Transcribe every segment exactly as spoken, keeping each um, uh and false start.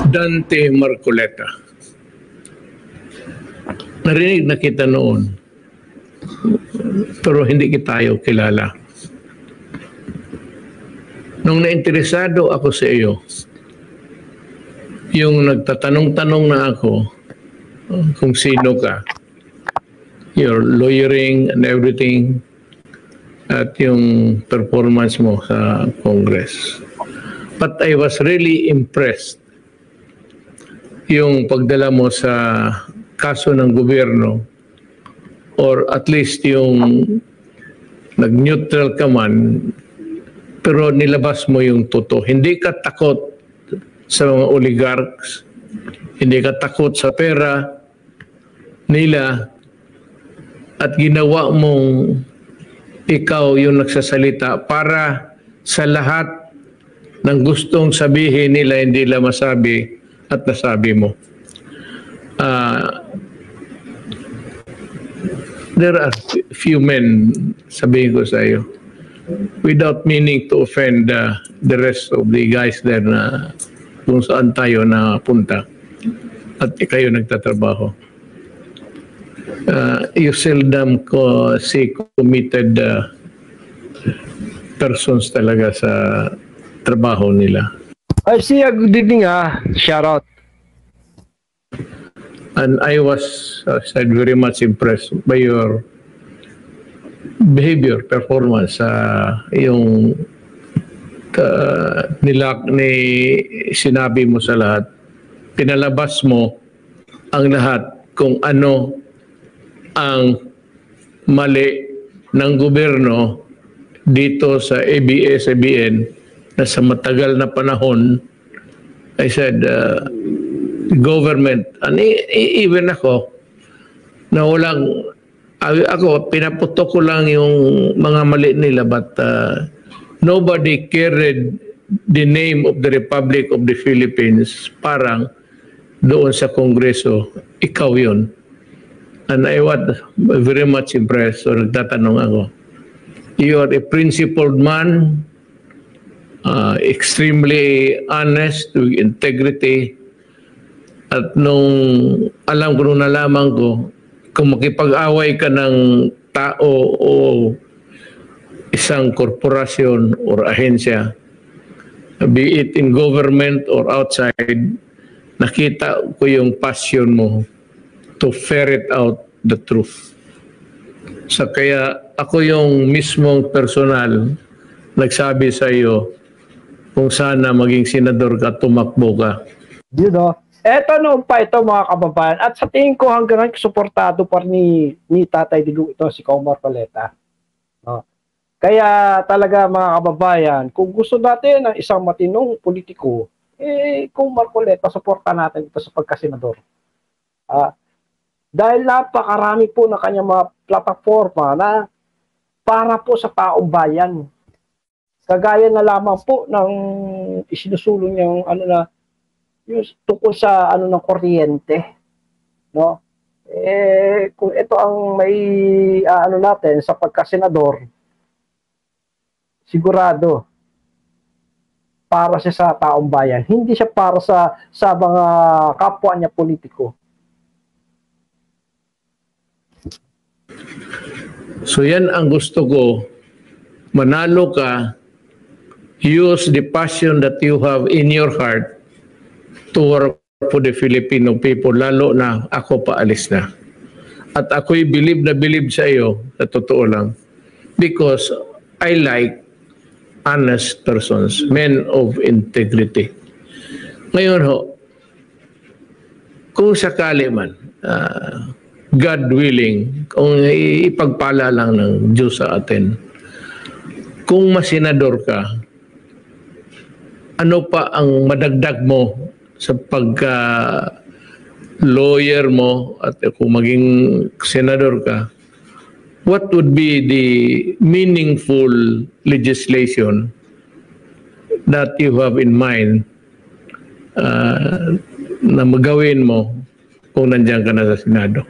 Dante Marcoleta. Narinig na kita noon, pero hindi kita tayo kilala. Nung nainteresado ako sa iyo, yung nagtatanong-tanong na ako kung sino ka, your lawyering and everything, at yung performance mo sa Congress. But I was really impressed yung pagdala mo sa kaso ng gobyerno, or at least yung nag-neutral ka man, pero nilabas mo yung totoo. Hindi ka takot sa mga oligarchs, hindi ka takot sa pera nila, at ginawa mong ikaw yung nagsasalita para sa lahat ng gustong sabihin nila hindi nila masabi at nasabi mo. Uh, there are few men, sabihin ko sa iyo, without meaning to offend uh, the rest of the guys there na kung saan tayo napunta at kayo nagtatrabaho. Uh, you seldom ko see committed uh, persons talaga sa trabaho nila. I see a good evening, ah. Shout out. And I was uh, said very much impressed by your behavior, performance, uh, yung uh, nilak ni sinabi mo sa lahat, pinalabas mo ang lahat kung ano ang mali ng gobyerno dito sa A B S C B N na sa matagal na panahon, I said, uh, government, and even ako, na walang, ako, pinaputok ko lang yung mga mali nila, but uh, nobody carried the name of the Republic of the Philippines, parang doon sa Kongreso, ikaw yun. And I was very much impressed. So nagtatanong ako, you are a principled man, uh, extremely honest, with integrity. At nung alam ko, nung nalaman ko, kung makipag-away ka ng tao o isang korporasyon or ahensya, be it in government or outside, nakita ko yung passion mo to ferret out the truth. So kaya ako yung mismong personal nagsabi sa iyo kung sana maging senador ka, tumakbo ka. You know, eto noon pa ito mga kababayan, at sa tingin ko hanggang ngayon suportado pa ni, ni Tatay Digong ito, si Kong Marcoleta. No? Kaya talaga mga kababayan, kung gusto natin ng isang matinong politiko, eh Kong Marcoleta, suporta natin ito sa pagkasenador. Ah, dahil napakarami po na kanyang mga plataforma na para po sa taong bayan. Kagaya na lamang po ng isinusulong niyang ano na yung tungkol sa ano ng kuryente, no? Eh kung ito ang may uh, ano natin sa pagkasenador, sigurado para siya sa taong bayan. Hindi siya para sa sa mga kapwa niya politiko. So yan ang gusto ko, manalo ka, use the passion that you have in your heart to work for the Filipino people, lalo na ako paalis na. At ako'y believe na believe sa iyo, sa totoo lang, because I like honest persons, men of integrity. Ngayon ho, kung sakali man, uh, God willing, kung ipagpala lang ng Diyos sa atin, kung masenador ka, ano pa ang madagdag mo sa pagka lawyer mo at kung maging senador ka, what would be the meaningful legislation that you have in mind uh, na magawin mo kung nandiyan ka na sa Senado?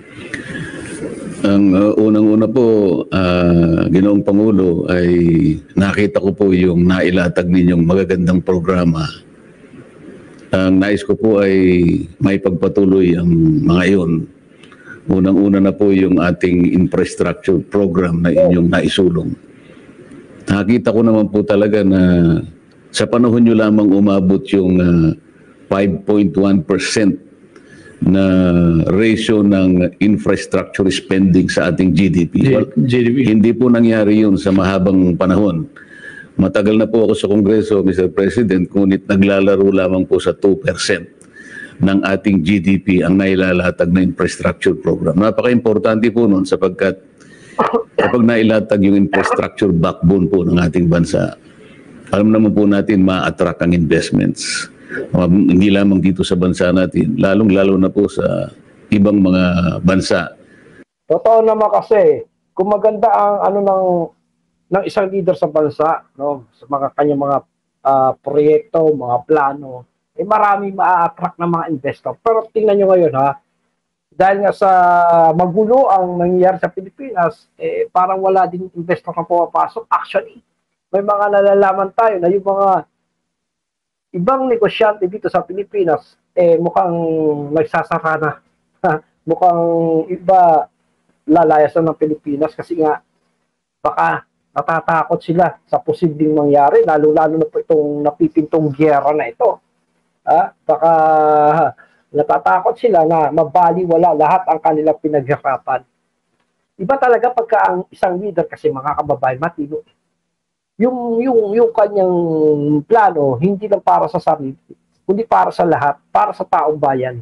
Ang uh, unang-una po, uh, Ginoong Pangulo, ay nakita ko po yung nailatag ninyong magagandang programa Ang nais ko po ay may pagpatuloy ang mga iyon. Unang-una na po yung ating infrastructure program na inyong naisulong. Nakita ko naman po talaga na sa panahon nyo lamang umabot yung uh, five point one percent na ratio ng infrastructure spending sa ating G D P. Well, G D P. Hindi po nangyari yun sa mahabang panahon. Matagal na po ako sa Kongreso, Mister President, ngunit naglalaro lamang po sa two percent ng ating G D P ang nailalatag na infrastructure program. Napaka-importante po nun sapagkat kapag nailatag yung infrastructure backbone po ng ating bansa, alam naman po natin ma-attract ang investments. Uh, hindi lamang dito sa bansa natin, lalong-lalo na po sa ibang mga bansa. Totoo naman kasi, kung maganda ang ano ng ng isang leader sa bansa, no, sa mga kanyang mga uh, proyekto, mga plano, eh marami ma-attract ng mga investor. Pero tingnan nyo ngayon ha, dahil nga sa magulo ang nangyayari sa Pilipinas, eh parang wala din investor na pumapasok. Actually, may mga nalalaman tayo na yung mga ibang negosyante dito sa Pilipinas, eh mukhang nagsasara na. Mukhang iba lalayasan ng Pilipinas kasi nga baka natatakot sila sa posibleng mangyari, lalo-lalo na po itong napipintong giyera na ito. Ah, baka natatakot sila na mabaliwala lahat ang kanilang pinaghirapan. Iba talaga pagka ang isang leader kasi mga kababayan matino. Yung yung yung kanyang plano hindi lang para sa sarili, kundi para sa lahat, para sa taong bayan.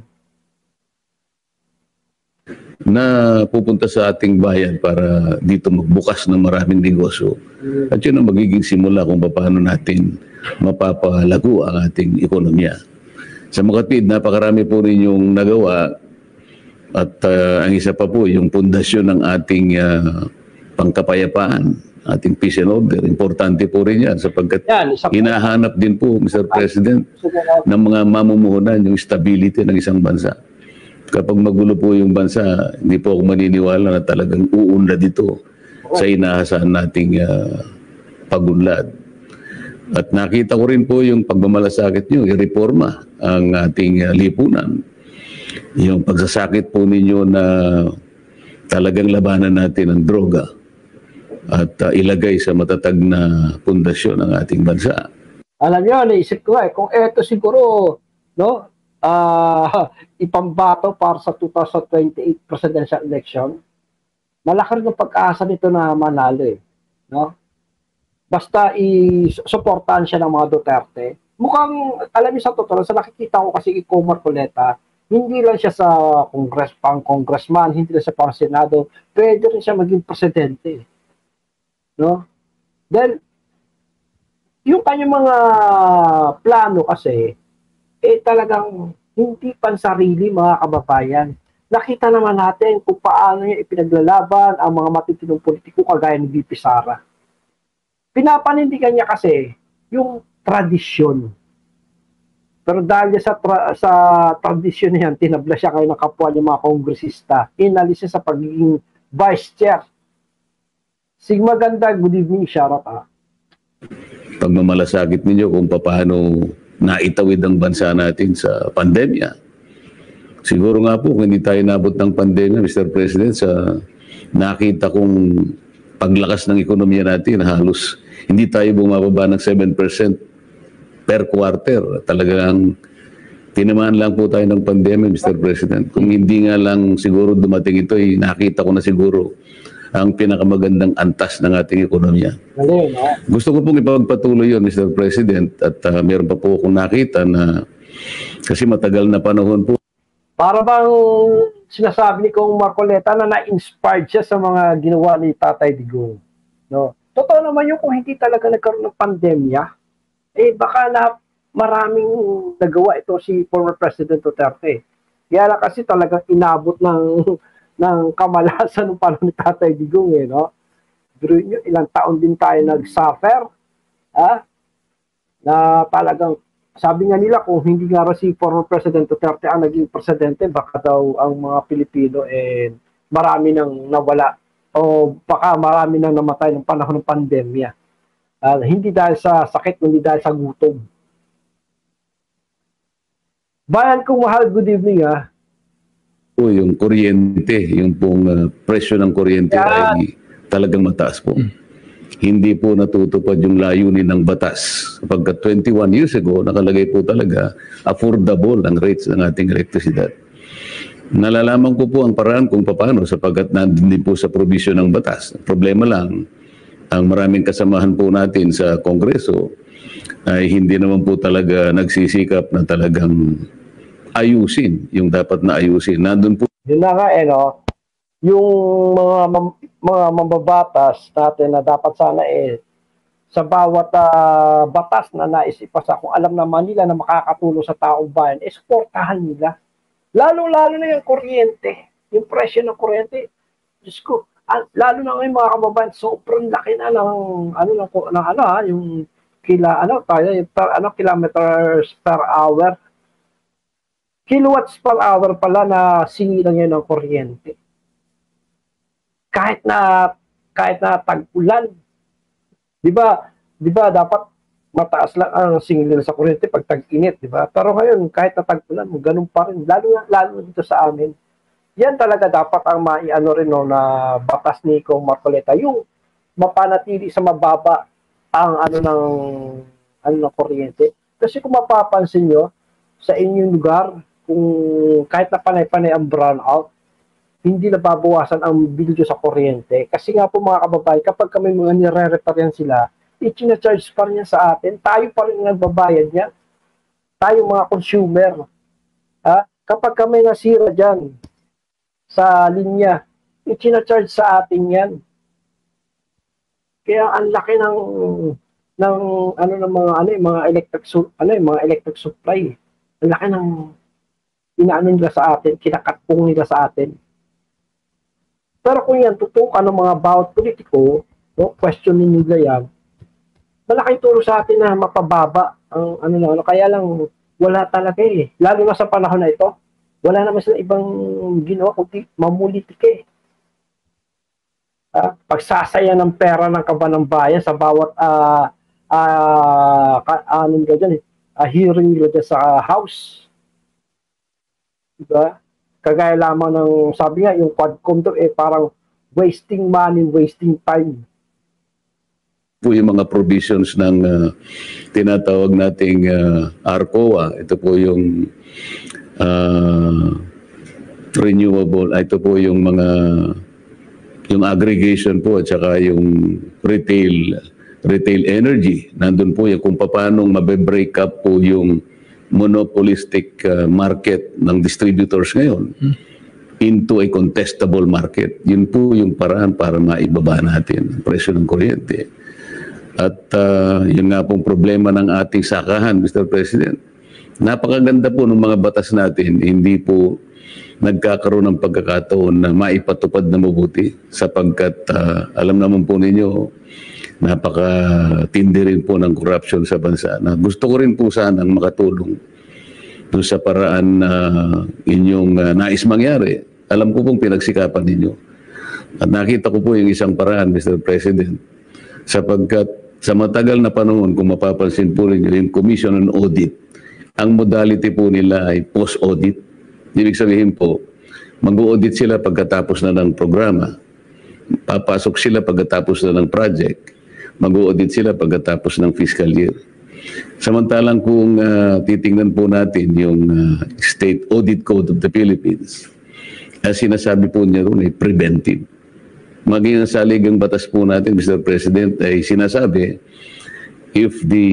Na pupunta sa ating bayan para dito magbukas ng maraming negosyo. At yun ang magiging simula kung paano natin mapapalago ang ating ekonomiya. Sa Makatwid, napakarami po rin yung nagawa at uh, ang isa pa po yung pundasyon ng ating uh, pangkapayapaan, ating peace and order. Importante po rin yan sapagkat yan, hinahanap din po, Mister President, ng mga mamumuhunan yung stability ng isang bansa. Kapag magulo po yung bansa, hindi po ako maniniwala na talagang uunlad dito sa inaasahan nating uh, pagunlad. At nakita ko rin po yung pagmamalasakit nyo, i-reforma ang ating uh, lipunan. Yung pagsasakit po ninyo na talagang labanan natin ang droga at uh, ilagay sa matatag na pundasyon ng ating bansa. Alam nyo, naisip ko eh, kung eto siguro, no, Uh, ipambato para sa two thousand twenty-eight presidential election, malaki rin ang pag-asa nito na manalo eh. No? Basta i-supportahan siya ng mga Duterte. Mukhang, alam niyo sa totoo, sa nakikita ko kasi kay Comer Coleta, hindi lang siya sa congress, pang congressman, hindi lang siya pang senado, pwede rin siya maging presidente. No? Then, yung kanyang mga plano kasi, eh talagang hindi pansarili mga kababayan. Nakita naman natin kung paano niya ipinaglalaban ang mga matitinong politiko kagaya ni V P Sara. Pinapanindigan niya kasi yung tradisyon. Pero dahil sa, tra sa tradisyon niyan, tinabla siya kayo ng kapwa niya mga kongresista. Inalis siya sa pagiging vice chair. Sigma Ganda, good evening, shoutout ah. Pagmamalasakit ninyo kung paano naitawid ang bansa natin sa pandemya. Siguro nga po, kung hindi tayo nabot ng pandemya, Mister President, sa nakita kong paglakas ng ekonomiya natin, halos hindi tayo bumababa ng seven percent per quarter. Talagang tinamaan lang po tayo ng pandemya, Mister President. Kung hindi nga lang siguro dumating ito, eh, nakita ko na siguro ang pinakamagandang antas ng ating ekonomiya. Gusto ko pong ipagpatuloy yun, Mister President, at uh, meron pa po akong nakita na kasi matagal na panahon po. Para bang sinasabi ni Kong Marcoleta na na-inspired siya sa mga ginawa ni Tatay Digong. No? Totoo naman yung kung hindi talaga nagkaroon ng pandemya, eh baka na maraming nagawa ito si former President Duterte. Kaya lang kasi talagang inabot ng ng kamalasan ng panahon ni Tatay Digong eh, no? Pero yun, ilang taon din tayo nag-suffer, ha? Na talagang, sabi nga nila kung hindi nga rin si former President Duterte ang naging presidente, baka daw ang mga Pilipino eh, marami nang nawala o baka marami nang namatay ng panahon ng pandemya. Uh, hindi dahil sa sakit, hindi dahil sa gutom. Bayan kong mahal, good evening ha. Po yung kuryente, yung pong uh, presyo ng kuryente Yeah. ay talagang mataas po. Hindi po natutupad yung layunin ng batas. Pagka twenty-one years ago, nakalagay po talaga affordable ang rates ng ating elektrisidad. Nalalaman ko po ang paraan kung paano sapagkat nandun din po sa provision ng batas. Problema lang, ang maraming kasamahan po natin sa Kongreso ay hindi naman po talaga nagsisikap na talagang ayusin yung dapat na ayusin. Nandun po. Yun na nga eh, no? Yung mga mam- mga mambabatas natin na dapat sana eh sa bawat uh, batas na naisipasa, kung alam naman nila na makakatulong sa taong bayan, eh suportahan nila. Lalo-lalo na yung kuryente, yung presyo ng kuryente. Diyos ko, ah, lalo na ngayon mga kababayan, sobrang laki na ng ano ng, ng ano ha, yung kila ano tayo, per, ano kilometers per hour. Kilowatts per hour pala na singilan ngayon ng kuryente. Kahit na kahit na tag-ulan, 'di ba? 'Di ba dapat mataas lang ang singil sa kuryente pag tag-init, 'di ba? Pero ngayon kahit na tag-ulan, ganun pa rin, lalo na lalo dito sa amin. Yan talaga dapat ang maiano rin no, na batas ni Kong Marcoleta, yung mapanatili sa mababa ang ano ng ano ng kuryente. Kasi kung mapapansin nyo sa inyong lugar, kung kahit na panay-panay ang brownout, hindi nababawasan ang bilyo sa kuryente. Kasi nga po mga kababayan, kapag kami mga nire-repair yan sila, i-charge pa rin yan sa atin. Tayo pa rin nagbabayad niya. Tayo mga consumer. Ha? Kapag kami nasira dyan sa linya, i-charge sa atin yan. Kaya ang laki ng ng ano ng mga ano yung mga electric ano yung mga electric supply. Ang laki ng inaano nila sa atin, kinakatpong nila sa atin. Pero kung yan, tutukan ng mga bawat politiko, no, questionin nila yan, malaking tulong sa atin na mapababa ang ano na ano. Kaya lang, wala talaga eh. Lalo na sa panahon na ito, wala naman sila ibang ginawa kundi mamulitika eh. Uh, pagsasaya ng pera ng kaban ng bayan sa bawat uh, uh, ano nila dyan eh, uh, hearing nila dyan sa uh, house. Diba? Kagaya lamang ng, sabi nga, yung Quadcom doon, eh, parang wasting money, wasting time. Po yung mga provisions ng uh, tinatawag nating uh, R C O A. Ito po yung uh, renewable, ito po yung mga, yung aggregation po at saka yung retail, retail energy. Nandun po yung kung paano mabe-break up po yung monopolistic uh, market ng distributors ngayon into a contestable market. Yun po yung paraan para maibaba natin ang presyo ng kuryente. At uh, yun nga pong problema ng ating sakahan, Mister President. Napakaganda po ng mga batas natin, hindi po nagkakaroon ng pagkakataon na maipatupad na mabuti sapagkat uh, alam naman po ninyo, napakatindi rin po ng corruption sa bansa. Na gusto ko rin po sanang makatulong doon sa paraan na uh, inyong uh, nais mangyari. Alam ko pong pinagsikapan ninyo. At nakita ko po yung isang paraan, Mister President, sapagkat sa matagal na panahon, kung mapapansin po ninyo, yung Commission on Audit, ang modality po nila ay post-audit. Ibig sabihin po, mag-audit sila pagkatapos na ng programa. Papasok sila pagkatapos na ng project. Mag-audit sila pagkatapos ng fiscal year. Samantalang kung uh, titingnan po natin yung uh, State Audit Code of the Philippines, as sinasabi po niya ron ay preventive. Maging ang saligang batas po natin, Mister President, ay sinasabi, if the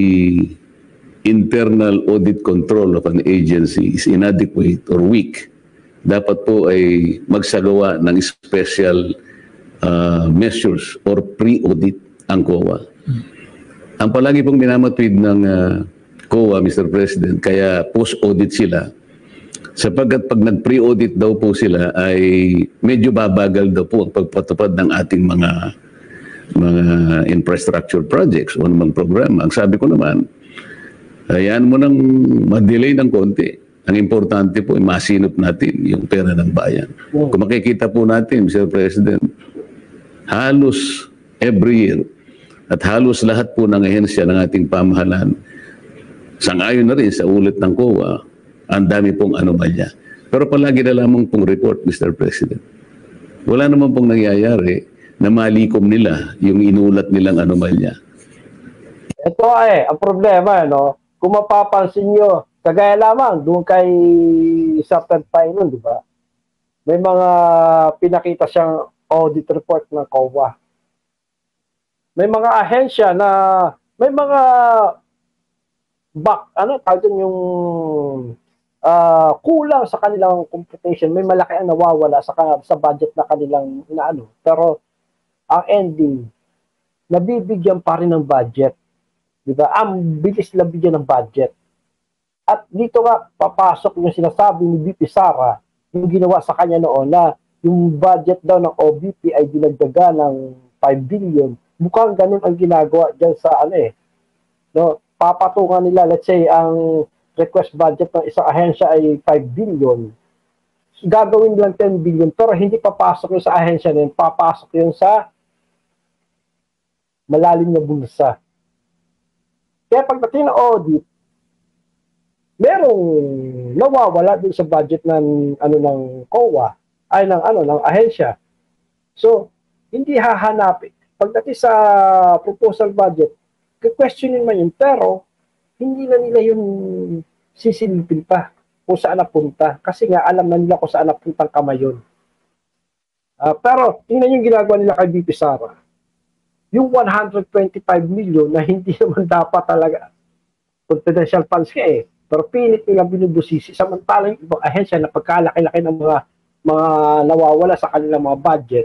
internal audit control of an agency is inadequate or weak, dapat po ay magsagawa ng special uh, measures or pre-audit ang C O A. Hmm. Ang palagi pong minamatwid ng uh, C O A, Mister President, kaya post-audit sila, sapagkat pag nag-pre-audit daw po sila ay medyo babagal daw po ang pagpatupad ng ating mga mga infrastructure projects o namang programa. Ang sabi ko naman, hayaan mo nang ma-delay ng konti. Ang importante po ay masinop natin yung pera ng bayan. Kung makikita po natin, Mister President, halos every year at halos lahat po ng ahensya ng ating pamahalaan, sang-ayon na rin sa ulat ng C O A, ang dami pong anomalya. Pero palagi na lamang pong report, Mister President. Wala naman pong nangyayari na malikom nila yung inulat nilang anomalya. Ito ay, ang problema, no? Kung mapapansin nyo, kagaya lamang doon kay Sergeant Painon, di ba? May mga pinakita siyang audit report ng C O A. May mga ahensya na may mga back, ano, tawag yun yung uh, kulang sa kanilang computation. May malaki ang nawawala sa, sa budget na kanilang inaano. Pero ang ending, nabibigyan pa rin ng budget. Diba? Ang bilis lang bigyan ng budget. At dito nga, papasok yung sinasabi ni V P Sara, yung ginawa sa kanya noon na yung budget daw ng O B P ay dinagdaga ng five billion. Mukhang ganun ang ginagawa dyan sa ano eh. No? Papatungan nila, let's say, ang request budget ng isang ahensya ay five billion. Gagawin lang ten billion, pero hindi papasok yun sa ahensya na yun, papasok yun sa malalim na bulsa. Kaya pagdating ng audit, merong nawawala din sa budget ng ano ng C O A ay ng ano ng ahensya. So, hindi hahanapin. Pagdating sa proposal budget, questionin man yun, pero hindi na nila yung sisilipin pa kung saan napunta. Kasi nga, alam na nila kung saan napuntang kamay yun. Uh, pero, tingnan yung ginagawa nila kay V P Sara. Yung one hundred twenty-five million na hindi naman dapat talaga confidential funds ka eh. Pero pilit nilang binubusisi. Samantalang yung ibang ahensya na pagkalaki-laki ng mga mga nawawala sa kanilang mga budget,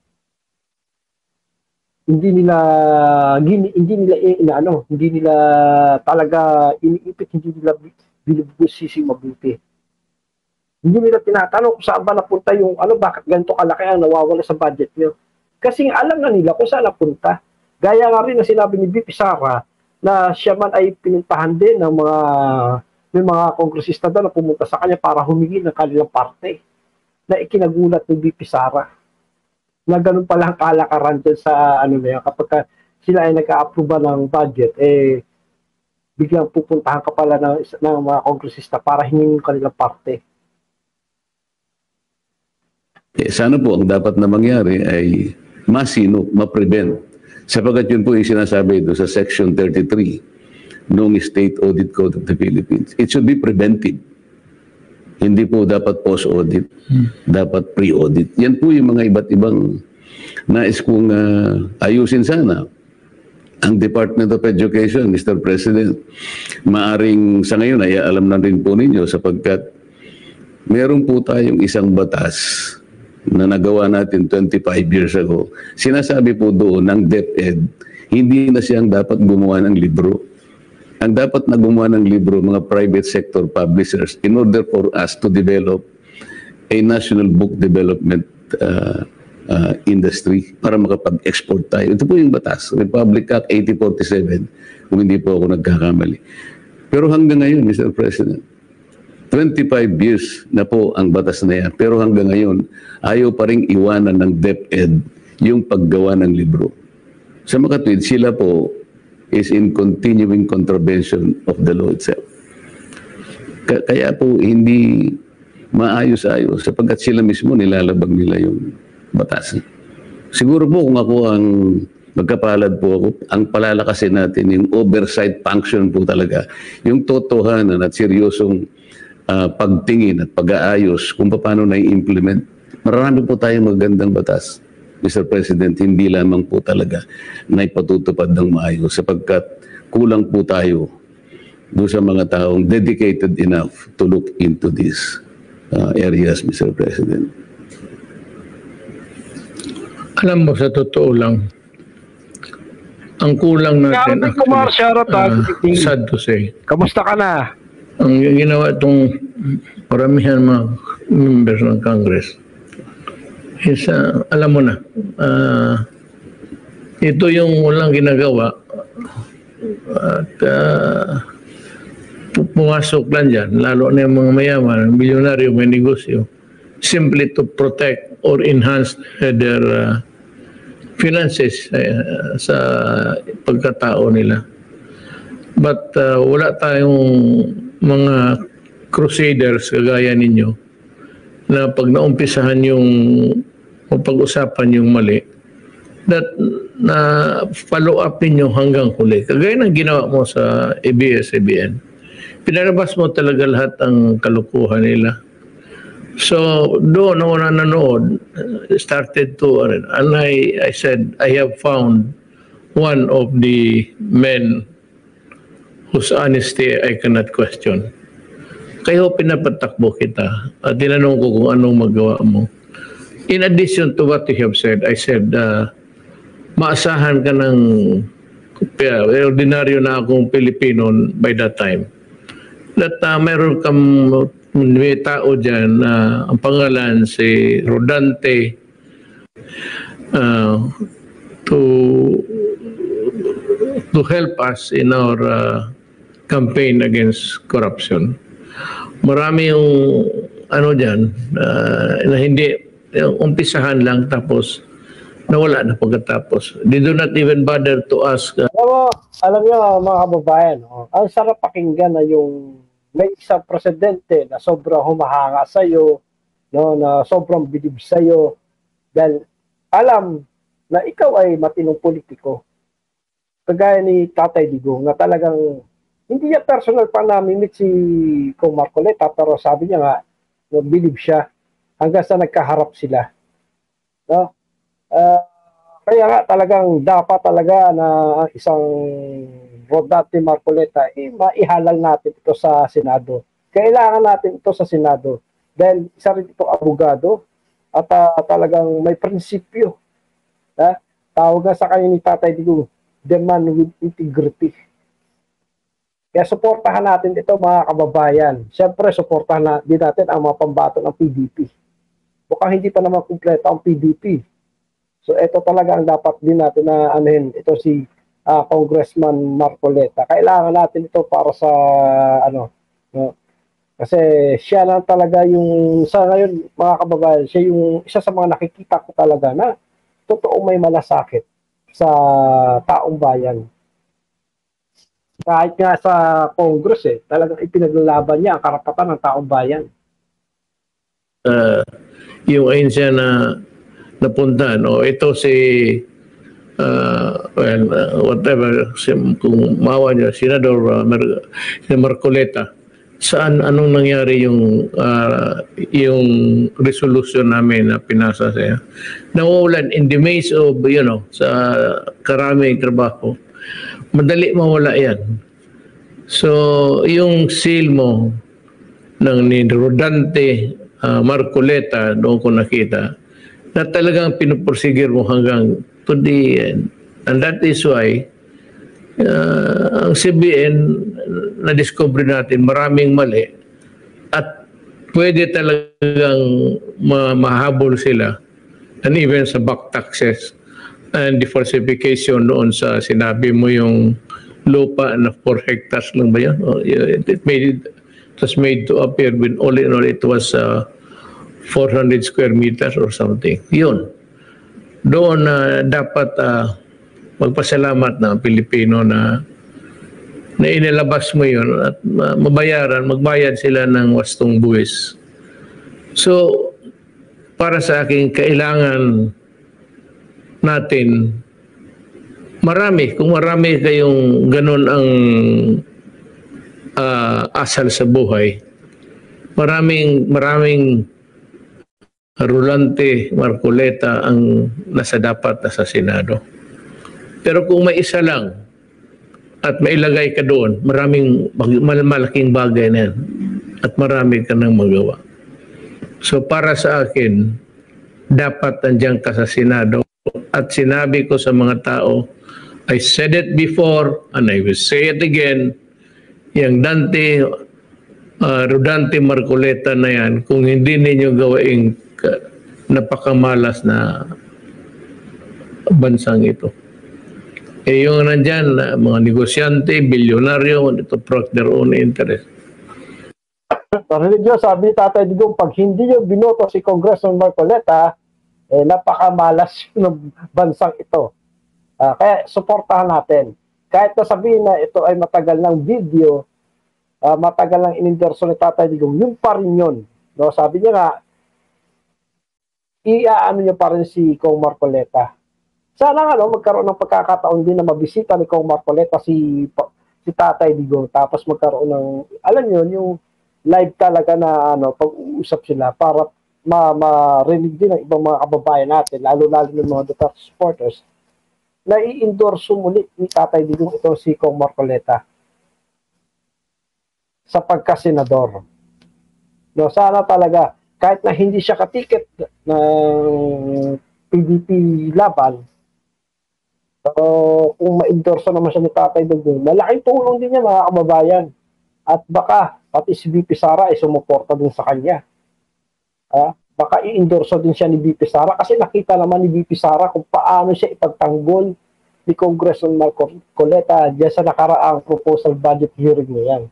hindi nila hindi, hindi nila inaano, hindi nila talaga iniipit, hindi nila binubusisi mabuti. Hindi nila tinatanong kung saan ba napunta yung ano, bakit ganito kalaki ang nawawala sa budget niyo. Kasi alam na nila kung saan napunta. Gaya nga rin na sinabi ni V P Sara na siya man ay pinuntahan din ng mga may mga kongresista daw na pumunta sa kanya para humingi ng kanilang parte na ikinagulat ni V P Sara. Na ganun pala ang kalakaran dyan sa ano na yan. Kapag ka sila ay nagka-approve ng budget, eh biglang pupuntahan ka pala ng, ng mga kongresista para hingin yung kanilang parte. Eh, sana po ang dapat na mangyari ay masino, ma-prevent. Sapagat yun po yung sinasabi ito sa Section thirty-three noong State Audit Code of the Philippines. It should be preventive. Hindi po dapat post-audit, hmm. dapat pre-audit. Yan po yung mga iba't ibang nais kong uh, ayusin sana. Ang Department of Education, Mister President, maaring sa ngayon ay alam na rin po ninyo sapagkat meron po tayong isang batas na nagawa natin twenty-five years ago. Sinasabi po doon ng DepEd, hindi na siyang dapat gumawa ng libro. Ang dapat na gumawa ng libro, mga private sector publishers, in order for us to develop a national book development uh, uh, industry para makapag-export tayo. Ito po yung batas, Republic Act eighty forty-seven, kung hindi po ako nagkakamali. Pero hanggang ngayon, Mister President, twenty-five years na po ang batas na yan. Pero hanggang ngayon, ayaw pa rin iwanan ng DepEd yung paggawa ng libro. Sa makatwid, sila po is in continuing contravention of the law itself. Kaya po hindi maayos-ayos sapagkat sila mismo nilalabag nila yung batas. Siguro po kung ako ang magkapalad po ako, ang palalakasin natin yung oversight function po talaga, yung totohanan at seryosong uh, pagtingin at pag-aayos kung paano na i-implement. Marami po tayong magandang batas, Mister President, hindi lamang po talaga na ipatutupad ng maayos sapagkat kulang po tayo doon sa mga taong dedicated enough to look into these uh, areas, Mister President. Alam mo, sa totoo lang, ang kulang natin, actually, uh, sad to say, kamusta ka na? Ang ginawa itong paramihan mga members ng Congress is, uh, alam mo na, uh, ito yung walang ginagawa at uh, pumasok lang dyan, lalo na yung mga mayaman, milyonaryo, may negosyo, simply to protect or enhance their uh, finances uh, sa pagkatao nila. But uh, wala tayong mga crusaders kagaya ninyo na pag naumpisahan yung o pag-usapan yung mali, that na follow up ninyo hanggang huli. Kagaya ng ginawa mo sa A B S C B N. Pinalabas mo talaga lahat ang kalukuhan nila. So, doon ako na nanood, started to, and I, I said, I have found one of the men whose honesty I cannot question. Kaya pinapatakbo kita at tinanong ko kung anong magawa mo. In addition to what you have said, I said, uh, maasahan ka ng uh, ordinaryo na akong Pilipino by that time. That uh, meron kang may tao dyan na uh, ang pangalan si Rodante uh, to to help us in our uh, campaign against corruption. Marami yung ano dyan uh, na hindi yung umpisahan lang tapos nawala na pagkatapos. They do not even bother to ask. Uh, alam mo, alam nyo mga kababayan, oh, ang sarap pakinggan na yung may isang presidente na sobrang humahanga sa'yo, no, na sobrang bilib sa'yo, dahil alam na ikaw ay matinong politiko. Kagaya ni Tatay Digong na talagang hindi niya personal pa namimit si Kong Marcoleta, pero sabi niya nga, no, bilib siya hanggang sa nagkaharap sila. No? Uh, kaya nga talagang dapat talaga na isang Rodante Marcoleta, eh, maihalal natin ito sa Senado. Kailangan natin ito sa Senado. Dahil isa rin itong abogado at uh, talagang may prinsipyo. Ha? Tawag nga sa kanya ni Tatay Digong, the man with integrity. Kaya suportahan natin ito mga kababayan. Siyempre, suportahan na, din natin ang mga pambato ng P D P. Mukhang hindi pa naman kumpleto ang P D P. So ito talaga ang dapat din natin na anuhin. Ito si Uh, Congressman Marcoleta. Kailangan natin ito para sa ano, no? Kasi siya lang talaga yung sa ngayon mga kababayan, siya yung isa sa mga nakikita ko talaga na totoo may malasakit sa taong bayan. Kahit nga sa Congress eh, talagang ipinaglalaban niya ang karapatan ng taong bayan. Uh, yung ahensya na napuntahan, o ito si Uh, well, uh, whatever, kung mawa niya, Senador uh, Mar Marcoleta, saan, anong nangyari yung uh, yung resolution namin na pinasa siya? Nawawalan in the maze of, you know, sa karaming trabaho. Madali mawala yan. So, yung seal mo ng ni Rodante uh, Marcoleta, doon ko nakita, na talagang pinupursigir mo hanggang to the end. And that is why uh, ang C B N na-discover natin maraming mali at pwede talagang ma mahabol sila, and even sa back taxes and the falsification doon sa sinabi mo yung lupa na four hectares lang ba yan? It, made, it was made to appear when all in all it was uh, four hundred square meters or something. Yun. Doon na uh, dapat uh, magpasalamat na ang Pilipino na na inilabas mo yun at uh, mabayaran, magbayad sila ng wastong buwis. So, para sa akin, kailangan natin marami, kung marami kayong ganun ang uh, asal sa buhay, maraming maraming Rodante Marcoleta ang nasa dapat na sa Senado. Pero kung may isa lang at mailagay ka doon, maraming malaking bagay na yan at marami ka nang magawa. So para sa akin, dapat nandiyan ka sa Senado at sinabi ko sa mga tao, I said it before and I will say it again, yung Dante, uh, Rodante Marcoleta na yan, kung hindi ninyo gawaing napakamalas na bansang ito. Eh yung nandyan, mga negosyante, bilyonaryo, ito protect their own interest. Parinig nyo, sabi ni Tatay Digong, pag hindi nyo binoto si Congressman Marcoleta, eh, napakamalas ng bansang ito. Uh, kaya suportahan natin. Kahit na sabihin na ito ay matagal ng video, uh, matagal lang inendorso ni Tatay Digong, yung pa rin yun. No, sabi niya nga, iaano niya pa rin si Kong Marcoleta. Sana nga, no, magkaroon ng pagkakataon din na mabisita ni Kong Marcoleta si, si Tatay Digong, tapos magkaroon ng, alam niyo, yung live talaga na ano, pag-uusap sila para ma-rinig din ng ibang mga kababayan natin, lalo-lalo ng mga Duterte supporters, na i-endorso muli ni Tatay Digong ito si Kong Marcoleta sa pagkasenador. No, sana talaga, kahit na hindi siya katiket ng P D P laban, so, kung ma-endorso naman siya ni Tatay Digong, malaking tulong din niya mga kababayan. At baka, pati si B P Sara ay sumuporta din sa kanya. Ha? Baka i-endorso din siya ni B P Sara kasi nakita naman ni B P Sara kung paano siya ipagtanggol ni Congressman Marcoleta diyan sa nakaraang proposal budget hearing niya yan.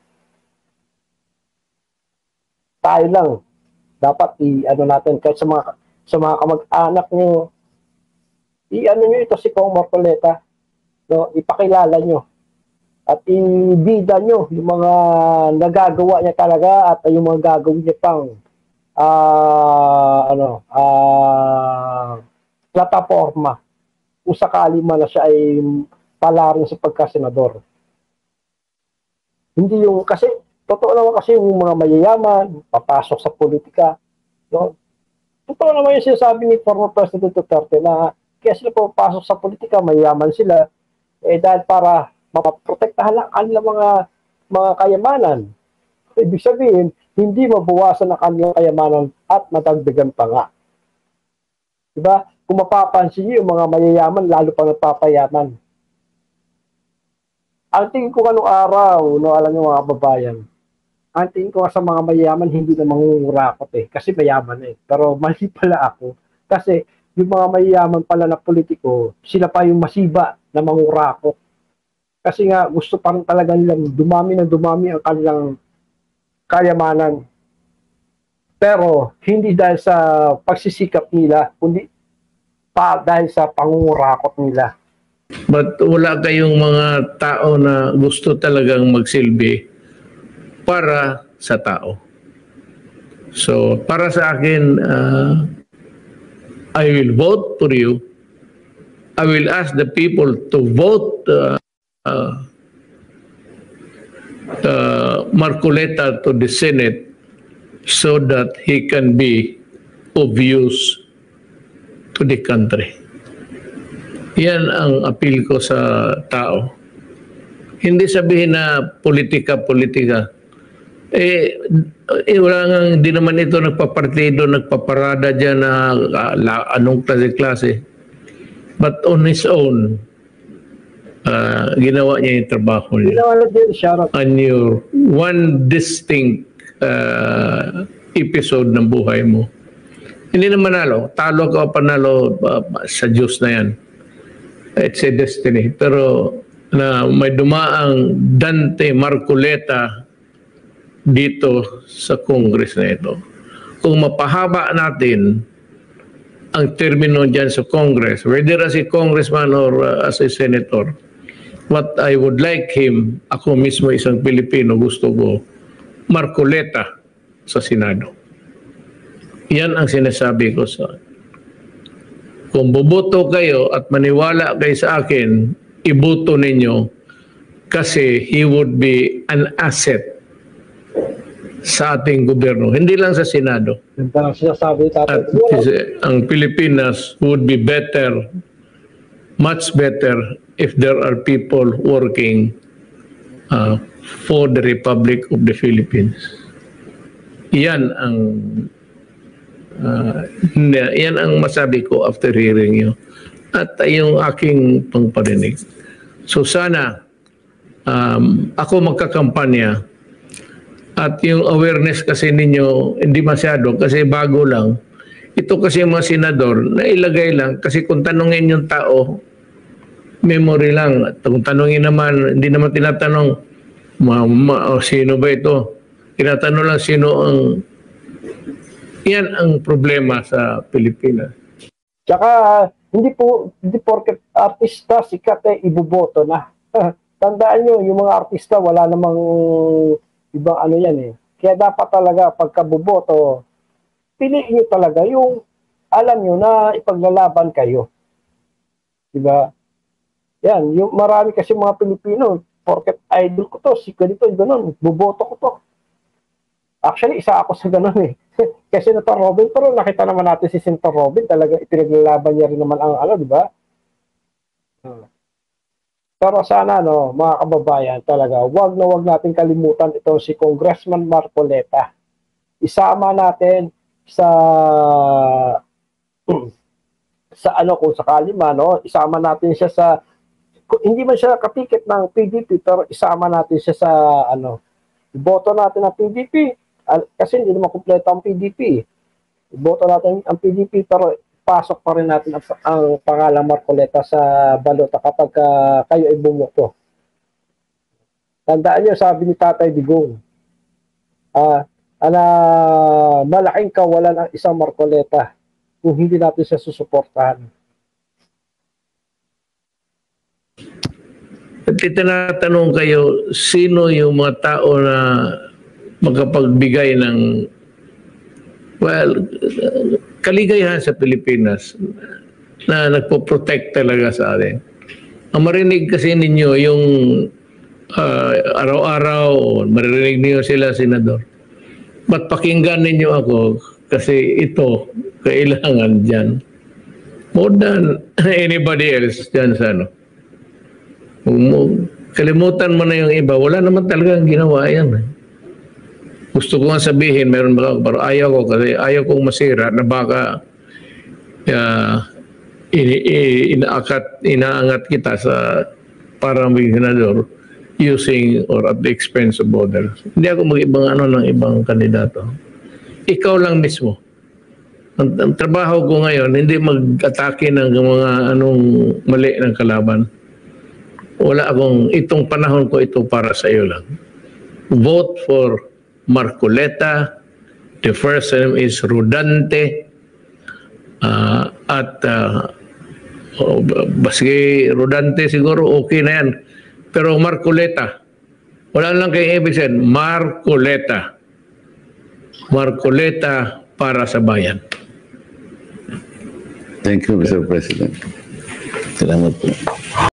Tayo lang, dapat i-ano natin kahit sa mga, sa mga kamag-anak nyo, i-ano nyo ito si Kong Marcoleta, no? Ipakilala nyo at ibida nyo yung mga nagagawa niya talaga at yung mga gagawin niya pang uh, ano, uh, plataforma kung sakali man na siya ay palarin sa pagkasenador. Hindi yung, kasi totoo naman kasi yung mga mayayaman papasok sa politika, no? Totoo naman yung sinasabi ni former President Duterte na kaya sila papasok sa politika, mayayaman sila eh dahil para mapaprotektahan lang kanilang mga mga kayamanan. Ibig sabihin, hindi mabawasan ang kanilang kayamanan at madagdagan pa nga. Diba? Kung mapapansin niyo, yung mga mayayaman lalo pa nagpapayaman. Ang tingin ko kanong araw, no, alam niyo mga kababayan, ang tingin ko sa mga mayayaman hindi na mangungurakot eh, kasi mayaman eh. Pero mali pala ako, kasi yung mga mayayaman pala na politiko, sila pa yung masiba na mangurakot. Kasi nga gusto pa rin talaga nilang dumami na dumami ang kanilang kayamanan. Pero hindi dahil sa pagsisikap nila, kundi pa dahil sa pangungurakot nila. But wala kayong mga tao na gusto talagang magsilbi para sa tao. So, para sa akin, uh, I will vote for you. I will ask the people to vote uh, uh, uh, Marcoleta to the Senate so that he can be of use to the country. Yan ang appeal ko sa tao. Hindi sabihin na politika-politika. Eh, eh wala nga, hindi naman ito nagpapartido, nagpaparada dyan na uh, la, anong klase-klase. But on his own, uh, ginawa niya yung trabaho niya. Ginawa din siya. On your one distinct uh, episode ng buhay mo. Hindi na manalo. Talo ka o panalo uh, sa Diyos na yan. It's a destiny. Pero na may dumaang Dante Marcoleta dito sa Congress na ito. Kung mapahaba natin ang termino dyan sa Congress, whether as a congressman or uh, as a senator, what I would like him, ako mismo isang Pilipino, gusto ko, Marcoleta sa Senado. Yan ang sinasabi ko sa kung buboto kayo at maniwala kayo sa akin, iboto ninyo kasi he would be an asset sa ating gobyerno. Hindi lang sa Senado. Yung parang sinasabi At ang Pilipinas would be better, much better, if there are people working uh, for the Republic of the Philippines. Yan ang Uh, yan ang masabi ko after hearing you at yung aking pangparinig. So sana um, ako magkakampanya at yung awareness kasi ninyo hindi masyado kasi bago lang. Ito kasi mga senador na ilagay lang kasi kung tanungin yung tao, memory lang. At kung tanungin naman, hindi naman tinatanong ma, ma, oh, sino ba ito? Tinatanong lang sino ang. Yan ang problema sa Pilipinas. Tsaka, hindi po, hindi porket artista, sikat eh, ibuboto na. Tandaan nyo, yung mga artista, wala namang Ibang ano yan eh. Kaya dapat talaga pagkabuboto, piliin nyo talaga yung alam nyo na ipaglalaban kayo. Diba? Yan, yung marami kasi mga Pilipino, porket idol ko to, si ganito, gano'n, buboto ko to. Actually, isa ako sa gano'n eh. Kasi Senator Robin, pero nakita naman natin si Senator Robin, talaga ipinaglalaban niya rin naman ang ano, di ba? Pero sana, no, mga kababayan, talaga, wag na wag natin kalimutan itong si Congressman Marcoleta. Isama natin sa sa ano kung sakali man, no, isama natin siya sa hindi man siya katiket ng P D P, pero isama natin siya sa ano, iboto natin ang P D P kasi hindi naman kumpleto ang P D P. Iboto natin ang P D P pero pasok pa rin natin ang, ang pangalang Marcoleta sa balota kapag uh, kayo ay bumoto. Tandaan niyo, sabi ni Tatay Digong, ah, uh, na malaking kawalan ang isang Marcoleta kung hindi natin siya susuportahan. At tinatanong kayo, sino yung mga tao na magkapagbigay ng, well, kaligayahan sa Pilipinas na nagpo-protect talaga sa atin. Ang marinig kasi ninyo yung uh, araw-araw, maririnig niyo sila, Senador. Ba't pakinggan ninyo ako? Kasi ito, kailangan dyan. More than anybody else dyan sa ano. Kalimutan mo na yung iba, wala naman talagang ginawa yan. Gusto ko nga sabihin, meron ba, pero ayaw ko kasi ayaw kong masira na baka uh, ini, inaakat, inaangat kita sa parang senador using or at the expense of others. Hindi ako mag-ibang ano ng ibang kandidato. Ikaw lang mismo. Ang, ang trabaho ko ngayon, hindi mag-atake ng mga anong mali ng kalaban. Wala akong, itong panahon ko ito para sa iyo lang. Vote for Marcoleta. The first name is Rodante. Uh, at uh, oh, baski Rodante siguro okay na yan. Pero Marcoleta, wala lang kayong ibig sabihin, Marcoleta. Marcoleta para sa bayan. Thank you, Mister President. Salamat po.